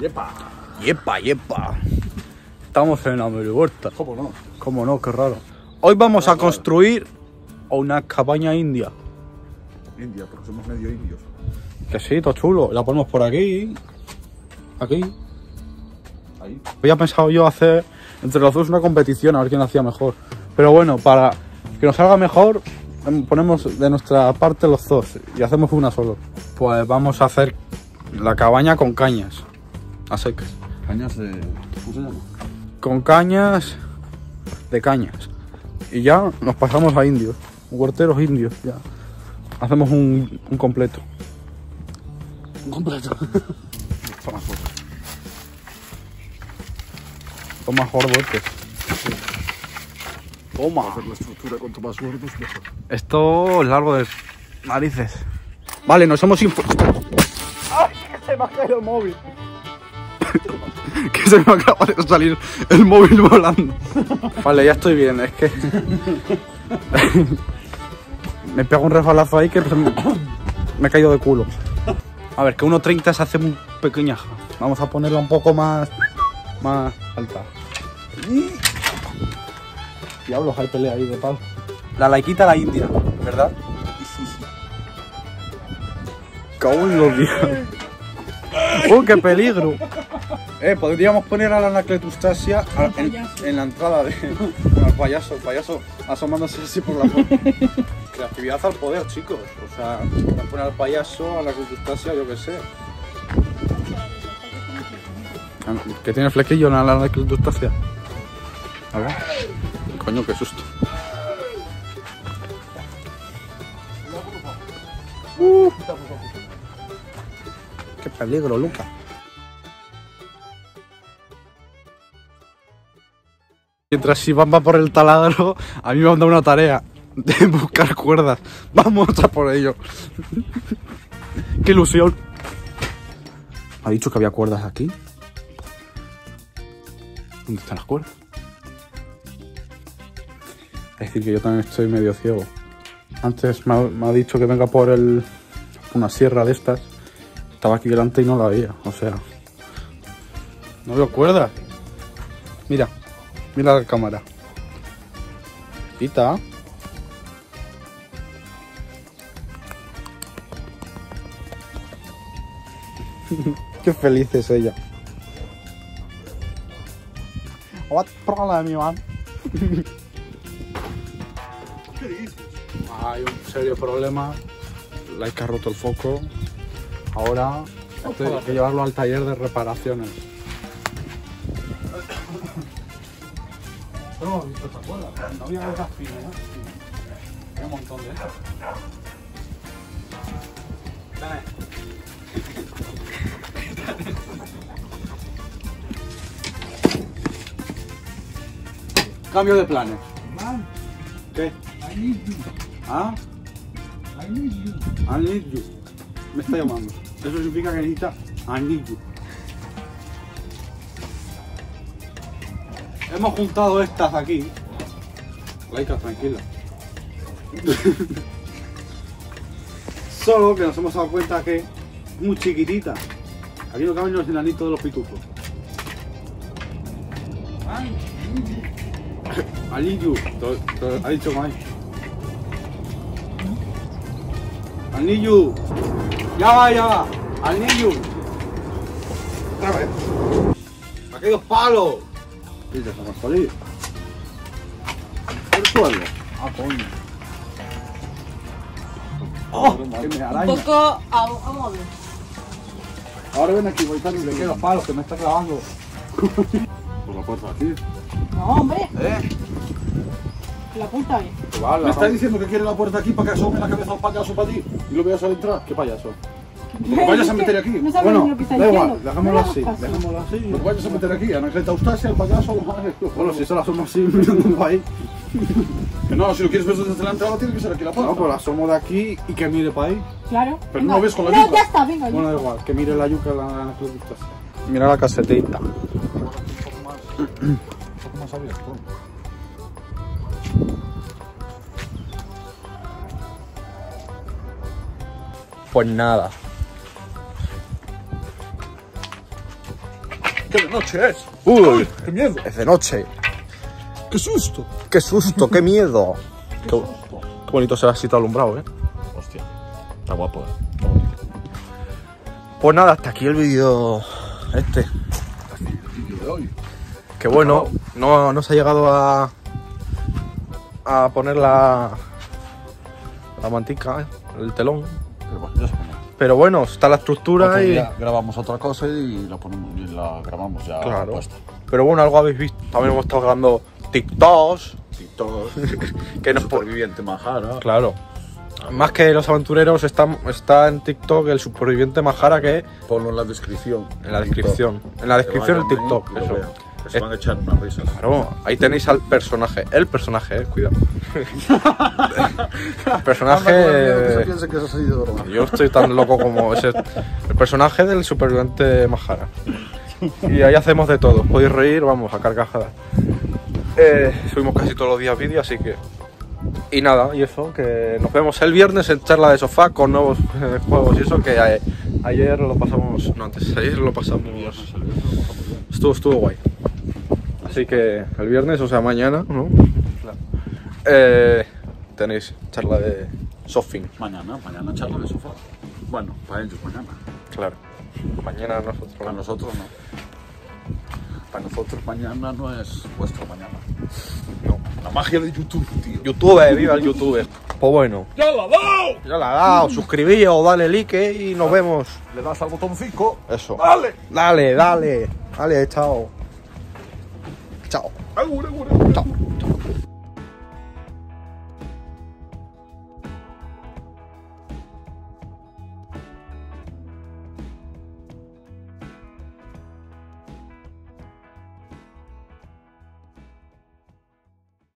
¡Yepa! ¡Yepa, yepa! Estamos en la Merihuerta. ¿Cómo no? ¿Cómo no? Qué raro. Hoy vamos a construir una cabaña india. India, porque somos medio indios. Que sí, todo chulo. La ponemos por aquí. Aquí. Ahí. Había pensado yo hacer entre los dos una competición, a ver quién hacía mejor. Pero bueno, para que nos salga mejor, ponemos de nuestra parte los dos y hacemos una solo. Pues vamos a hacer la cabaña con cañas. A secas. Cañas de... ¿Cómo se llama? Con cañas de cañas. Y ya nos pasamos a indios. Huerteros indios, ya. Hacemos un completo. Un completo. Toma foto. Toma gordo este. Toma. Hacer la estructura cuanto más gordos mejor. Esto es largo de narices. Vale, nos hemos ¡ay! Que se me ha caído el móvil. Que se me acaba de salir el móvil volando. Vale, ya estoy bien, es que me pego un resbalazo ahí que me he caído de culo. A ver, que 1.30 se hace muy pequeña. Vamos a ponerla un poco más alta. Diablos, hay pelea ahí de palo. La laiquita la india, ¿verdad? Cago en los días. ¡Qué peligro! Podríamos poner a la Anacletustasia en la entrada al payaso. El payaso asomándose así por la puerta. Creatividad al poder, chicos. O sea, voy a poner al payaso, a la Anacletustasia, yo qué sé. Que tiene flequillo en la Anacletustasia. A ver. Coño, qué susto. ¡Qué peligro, Luca! Mientras Iván va por el taladro, a mí me han dado una tarea de buscar cuerdas. Vamos a por ello. ¡Qué ilusión! ¿Ha dicho que había cuerdas aquí? ¿Dónde están las cuerdas? Es decir, que yo también estoy medio ciego. Antes me ha dicho que venga por una sierra de estas. Estaba aquí delante y no la veía, o sea... No veo cuerdas. Mira, mira la cámara. Pita. Qué feliz es ella. What problem, Iván? ¿Qué dices? Hay un serio problema. Laika ha roto el foco. Ahora hay que llevarlo al taller de reparaciones. No hemos visto esta cuerda. No había esas finas, ¿eh? Hay un montón de esas. Cambio de planes. ¿Qué? I need you. ¿Ah? I need you. I need you. Me está llamando. Eso significa que necesita I need you. Hemos juntado estas aquí. Laika, tranquila. Solo que nos hemos dado cuenta que es muy chiquitita. Aquí no caben los enanitos de los pitufos. I need you. Ha dicho Mike. I need you. Ya va. I need you. Otra vez. Aquellos palos. Sí, ya estamos jodidos. El suelo. Ah, coño. ¡Oh! Que me araña. Un poco vamos a ver. Ahora ven aquí, voy a quitar los palos que me está clavando. Por la puerta aquí. No, hombre, la punta bien. ¿Me está diciendo que quiere la puerta aquí para que asome la cabeza a un payaso para ti? ¿Y lo veas a entrar? ¿Qué payaso? ¿No te vayas a meter aquí? No sabes ni lo que está da diciendo. igual, dejémoslo No así. le hagas caso. Dejémoslo así. ¿No te vayas a meter aquí? Anacleta Eustasia, el payaso... Bueno, si se la asomo así mirando para ahí. Que no, si lo quieres ver desde la entrada tiene que ser aquí la puerta. No, pues la asomo de aquí y que mire para ahí. Claro. Pero Venga. no ves con la No, yuca. ya está, venga. Bueno, da igual, que mire la yuca la clubista. Mira la casetita. Un poco más abierto. Pues nada. ¡Qué de noche es! Uy, ¡Qué miedo! es de noche. ¡Qué susto! Qué susto, qué miedo. ¡Qué Qué, susto! qué bonito se ha sido alumbrado, Hostia, está guapo, está bonito. Pues nada, hasta aquí el vídeo este. El vídeo de hoy. Que bueno, no se ha llegado a poner la mantica, el telón. Pero bueno, ya se pone. Pero bueno, está la estructura Otro y... día grabamos otra cosa y la ponemos y la grabamos ya Claro. puesta. Pero bueno, algo habéis visto. También hemos estado grabando TikToks. Y todo. Que nos po- Superviviente Majara. Claro. Más que los aventureros está en TikTok el superviviente Majara, que Ponlo en la descripción. en la descripción. En la descripción el TikTok. Y lo Eso. vean, que se van a echar unas risas. Claro, ahí tenéis al personaje. El personaje, cuidado. El personaje. Que se piense que eso ha sido de broma. Yo estoy tan loco como ese. El personaje del superviviente Majara. Y ahí hacemos de todo. Podéis reír, vamos, a carcajadas. Subimos casi todos los días vídeos, así que. Y nada, y eso, que nos vemos el viernes en charla de sofá con nuevos juegos y eso, que ayer lo pasamos. No, antes, ayer lo pasamos. Estuvo guay. Así que el viernes, o sea, mañana, ¿no? Tenéis charla de Sofing. Mañana charla de sofá. Bueno, para ellos mañana. Claro. Mañana nosotros. Para nosotros no. Para nosotros mañana no es vuestra mañana. No. La magia de YouTube, tío. YouTube, viva el YouTube. Pues bueno. ¡Ya la ha dado! Ya la ha dado, suscribíos, dale like y nos vemos. Le das al botoncito. Eso. ¡Dale! Dale, chao. Chao. ¡Agur, agur!